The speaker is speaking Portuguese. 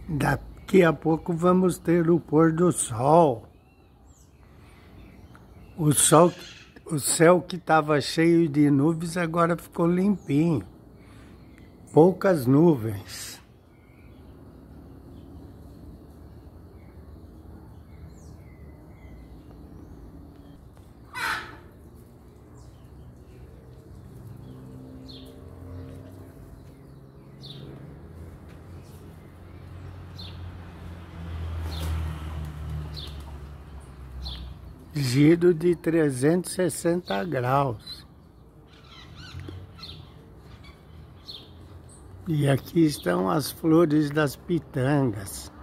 Daqui a pouco vamos ter o pôr do sol. O céu que estava cheio de nuvens agora ficou limpinho. Poucas nuvens. Giro de 360 graus. E aqui estão as flores das pitangas.